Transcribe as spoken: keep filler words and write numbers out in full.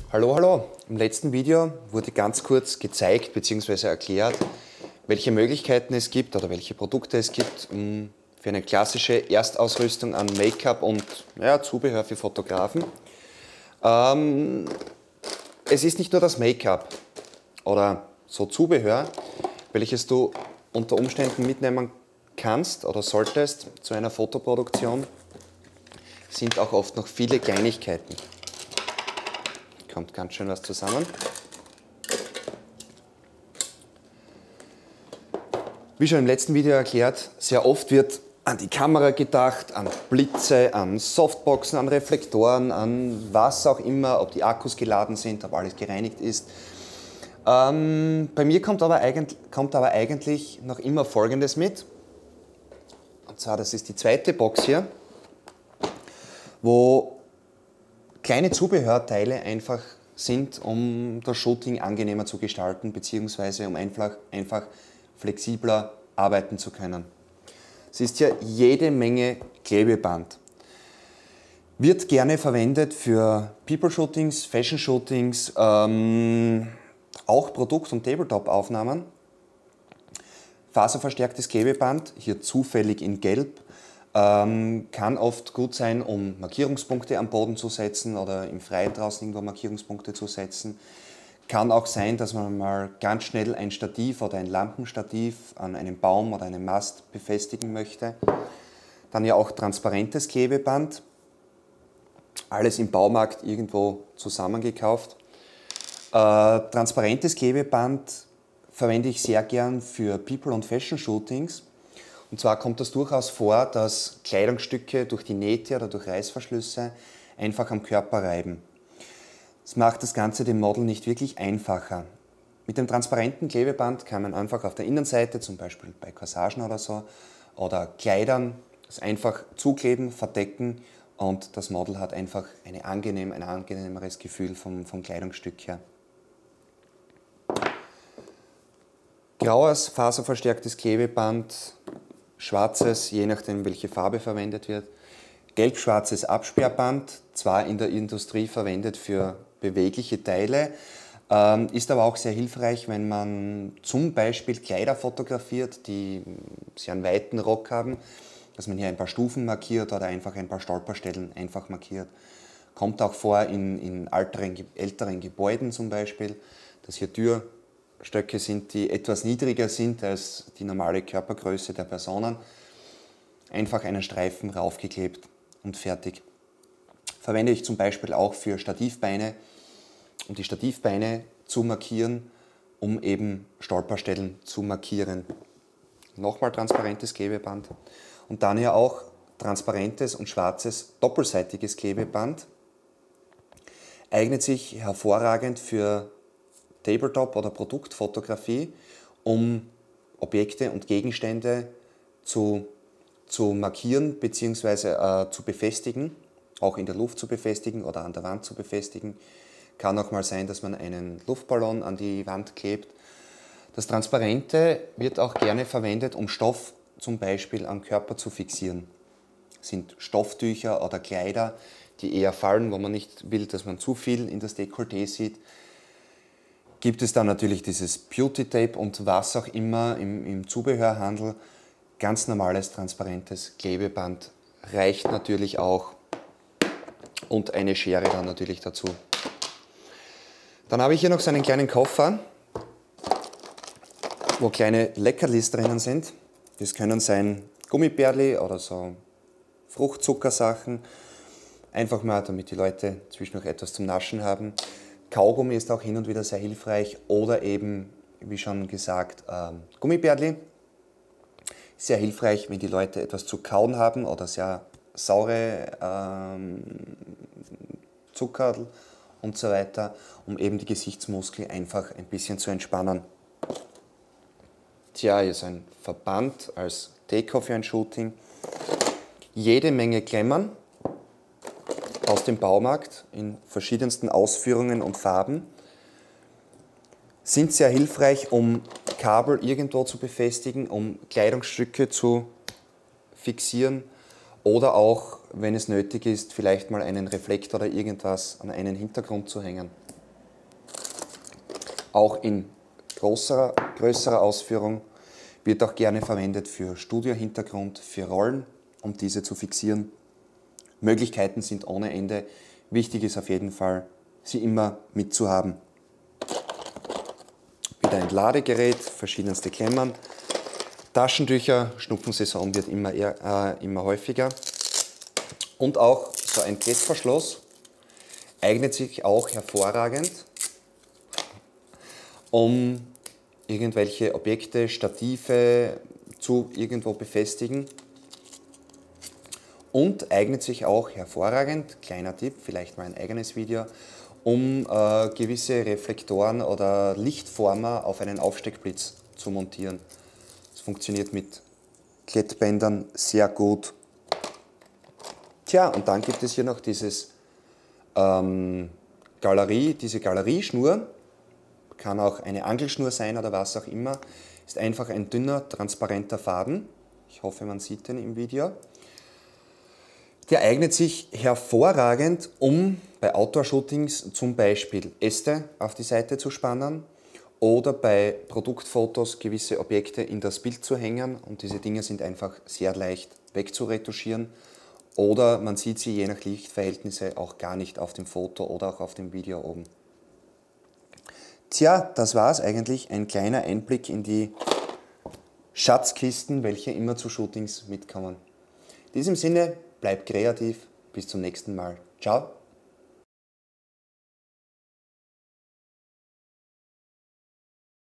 Hallo, hallo! Im letzten Video wurde ganz kurz gezeigt bzw. erklärt, welche Möglichkeiten es gibt oder welche Produkte es gibt um, für eine klassische Erstausrüstung an Make-up und ja, Zubehör für Fotografen. Ähm, es ist nicht nur das Make-up oder so Zubehör, welches du unter Umständen mitnehmen kannst oder solltest zu einer Fotoproduktion, sind auch oft noch viele Kleinigkeiten. Kommt ganz schön was zusammen. Wie schon im letzten Video erklärt, sehr oft wird an die Kamera gedacht, an Blitze, an Softboxen, an Reflektoren, an was auch immer, ob die Akkus geladen sind, ob alles gereinigt ist. Ähm, bei mir kommt aber, eigentlich, kommt aber eigentlich noch immer Folgendes mit. Und zwar, das ist die zweite Box hier, wo kleine Zubehörteile einfach sind, um das Shooting angenehmer zu gestalten, beziehungsweise um einfach, einfach flexibler arbeiten zu können. Es ist ja jede Menge Klebeband. Wird gerne verwendet für People-Shootings, Fashion-Shootings, ähm, auch Produkt- und Tabletop-Aufnahmen. Faserverstärktes Klebeband, hier zufällig in Gelb, Ähm, kann oft gut sein, um Markierungspunkte am Boden zu setzen oder im Freien draußen irgendwo Markierungspunkte zu setzen. Kann auch sein, dass man mal ganz schnell ein Stativ oder ein Lampenstativ an einem Baum oder einem Mast befestigen möchte. Dann ja auch transparentes Klebeband, alles im Baumarkt irgendwo zusammengekauft. Äh, transparentes Klebeband verwende ich sehr gern für People- und Fashion-Shootings. Und zwar kommt das durchaus vor, dass Kleidungsstücke durch die Nähte oder durch Reißverschlüsse einfach am Körper reiben. Das macht das Ganze dem Model nicht wirklich einfacher. Mit dem transparenten Klebeband kann man einfach auf der Innenseite, zum Beispiel bei Corsagen oder so, oder Kleidern, das einfach zukleben, verdecken und das Model hat einfach eine angenehm, ein angenehmeres Gefühl vom, vom Kleidungsstück her. Graues, faserverstärktes Klebeband, schwarzes, je nachdem welche Farbe verwendet wird, gelb-schwarzes Absperrband, zwar in der Industrie verwendet für bewegliche Teile, ähm, ist aber auch sehr hilfreich, wenn man zum Beispiel Kleider fotografiert, die sehr einen weiten Rock haben, dass man hier ein paar Stufen markiert oder einfach ein paar Stolperstellen einfach markiert. Kommt auch vor in, in älteren, älteren Gebäuden zum Beispiel, dass hier Türstöcke sind, die etwas niedriger sind als die normale Körpergröße der Personen. Einfach einen Streifen raufgeklebt und fertig. Verwende ich zum Beispiel auch für Stativbeine, um die Stativbeine zu markieren, um eben Stolperstellen zu markieren. Nochmal transparentes Klebeband und dann ja auch transparentes und schwarzes doppelseitiges Klebeband. Eignet sich hervorragend für Tabletop- oder Produktfotografie, um Objekte und Gegenstände zu, zu markieren bzw. Äh, zu befestigen, auch in der Luft zu befestigen oder an der Wand zu befestigen. Kann auch mal sein, dass man einen Luftballon an die Wand klebt. Das Transparente wird auch gerne verwendet, um Stoff zum Beispiel am Körper zu fixieren. Das sind Stofftücher oder Kleider, die eher fallen, wo man nicht will, dass man zu viel in das Dekolleté sieht. Gibt es dann natürlich dieses Beauty Tape und was auch immer im, im Zubehörhandel. Ganz normales, transparentes Klebeband reicht natürlich auch und eine Schere dann natürlich dazu. Dann habe ich hier noch so einen kleinen Koffer, wo kleine Leckerlis drinnen sind. Das können sein Gummibärli oder so Fruchtzuckersachen. Einfach mal, damit die Leute zwischendurch etwas zum Naschen haben. Kaugummi ist auch hin und wieder sehr hilfreich oder eben, wie schon gesagt, ähm, Gummibärli. Sehr hilfreich, wenn die Leute etwas zu kauen haben oder sehr saure ähm, Zuckerl und so weiter, um eben die Gesichtsmuskeln einfach ein bisschen zu entspannen. Tja, hier ist ein Verband als Deko für ein Shooting. Jede Menge Klemmern aus dem Baumarkt in verschiedensten Ausführungen und Farben. Sind sehr hilfreich, um Kabel irgendwo zu befestigen, um Kleidungsstücke zu fixieren oder auch, wenn es nötig ist, vielleicht mal einen Reflektor oder irgendwas an einen Hintergrund zu hängen. auch in größerer, größerer Ausführung, wird auch gerne verwendet für Studiohintergrund, für Rollen, um diese zu fixieren. Möglichkeiten sind ohne Ende. Wichtig ist auf jeden Fall, sie immer mitzuhaben. Wieder ein Ladegerät, verschiedenste Klemmern. Taschentücher, Schnupfensaison wird immer, eher, äh, immer häufiger. Und auch so ein Klettverschluss eignet sich auch hervorragend, um irgendwelche Objekte, Stative zu irgendwo befestigen. Und eignet sich auch hervorragend, kleiner Tipp, vielleicht mal ein eigenes Video, um äh, gewisse Reflektoren oder Lichtformer auf einen Aufsteckblitz zu montieren. Das funktioniert mit Klettbändern sehr gut. Tja, und dann gibt es hier noch dieses ähm, Galerie, diese Galerieschnur. Kann auch eine Angelschnur sein oder was auch immer. Ist einfach ein dünner, transparenter Faden. Ich hoffe, man sieht den im Video. Der eignet sich hervorragend, um bei Outdoor-Shootings zum Beispiel Äste auf die Seite zu spannen oder bei Produktfotos gewisse Objekte in das Bild zu hängen. Und diese Dinge sind einfach sehr leicht wegzuretuschieren. Oder man sieht sie je nach Lichtverhältnisse auch gar nicht auf dem Foto oder auch auf dem Video oben. Tja, das war es eigentlich. Ein kleiner Einblick in die Schatzkisten, welche immer zu Shootings mitkommen. In diesem Sinne, bleibt kreativ. Bis zum nächsten Mal. Ciao.